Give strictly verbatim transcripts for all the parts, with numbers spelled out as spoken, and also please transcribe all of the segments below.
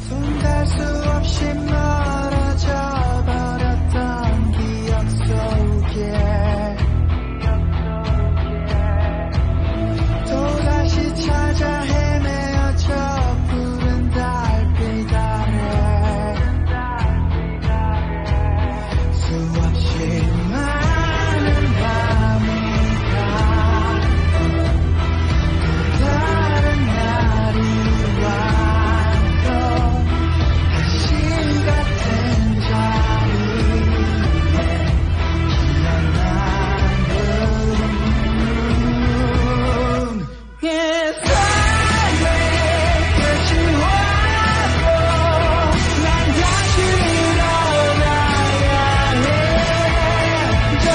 손 댈 수 없이 멀어져 버렸던 기억 속에 또다시 찾아 헤매어 저 푸른 달빛 아래 수없이 많은 밤이 가 또 다른 날이 와도 다시 같은 자리에 기어나는 예, 삶의 끝이 와도 난 다시 일어나야 해. 저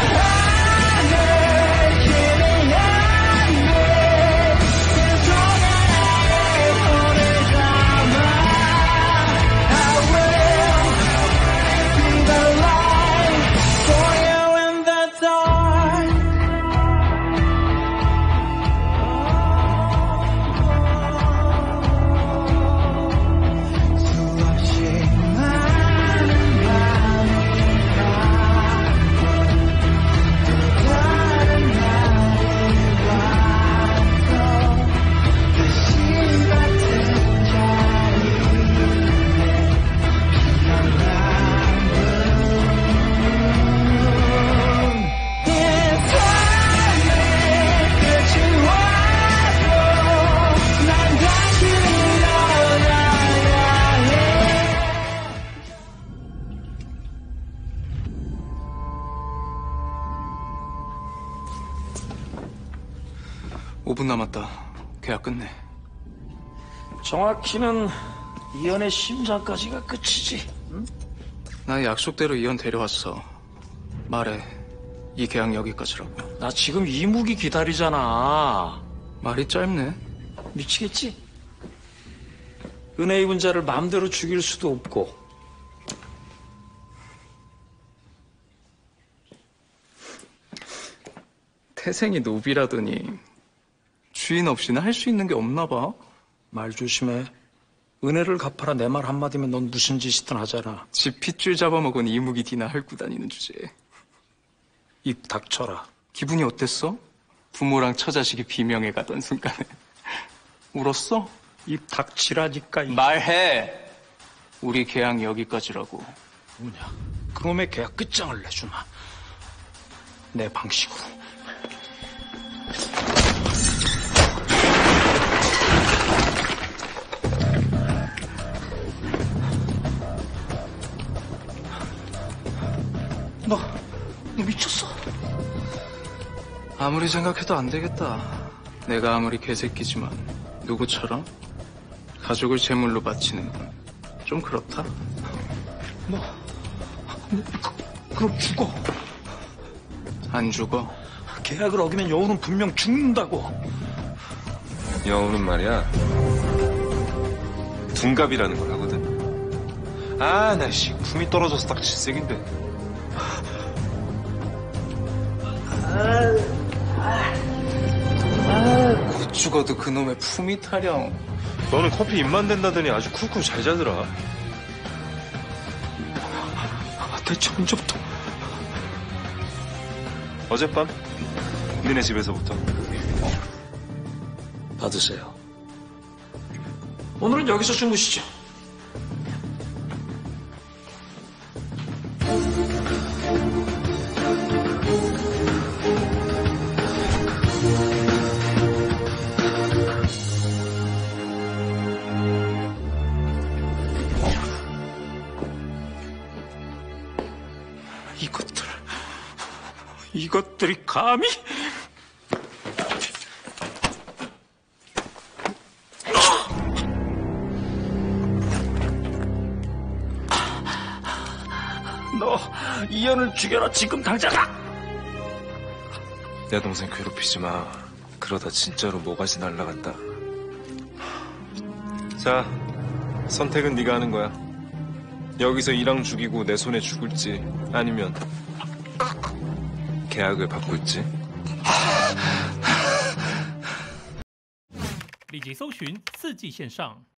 하늘 길이 안돼 그동안 나의 손을 잡아 I will be the light for you in the dark. 수없이 많은 밤이 가고 또 다른 날이 와도 다시 같은 자리에 기어나는 이 삶의 끝이 와도 난 다시 일어나야 해. 오 분 남았다. 계약 끝내. 정확히는 이연의 심사까지가 끝이지. 나 약속대로 이현 데려왔어. 말해. 이 계약 여기까지라고. 나 지금 이무기 기다리잖아. 말이 짧네. 미치겠지? 은혜 입은 자를 마음대로 죽일 수도 없고. 태생이 노비라더니 주인 없이는 할 수 있는 게 없나 봐. 말 조심해. 은혜를 갚아라 내 말 한마디면 넌 무슨 짓이든 하잖아. 집 핏줄 잡아먹은 이무기 디나 헐고 다니는 주제에. 입 닥쳐라. 기분이 어땠어? 부모랑 처자식이 비명해 가던 순간에. 울었어? 입 닥치라니까. 이 말해. 우리 계약 여기까지라고. 뭐냐. 그놈의 계약 끝장을 내주마. 내 방식으로. 너, 너 미쳤어? 아무리 생각해도 안 되겠다. 내가 아무리 개새끼지만 누구처럼 가족을 제물로 바치는 건 좀 그렇다. 너, 너 그, 그럼 죽어. 안 죽어. 계약을 어기면 여우는 분명 죽는다고. 여우는 말이야 둔갑이라는 걸 하거든. 아, 나 씨 품이 떨어져서 딱 질색인데. 곧 죽어도 그놈의 품이 타령. 너는 커피 입만 된다더니 아주 쿨쿨 잘 자더라. 아, 대체 언제부터? 어젯밤 니네 집에서부터. 받으세요. 오늘은 여기서 주무시죠. 이것들, 이것들이 감히? 너 이현을 죽여라. 지금 당장. 내 동생 괴롭히지 마. 그러다 진짜로 모가지 날라간다. 자, 선택은 네가 하는 거야. 여기서 이랑 죽이고 내 손에 죽을지 아니면 계약을 바꿀지. 立即搜寻四季线上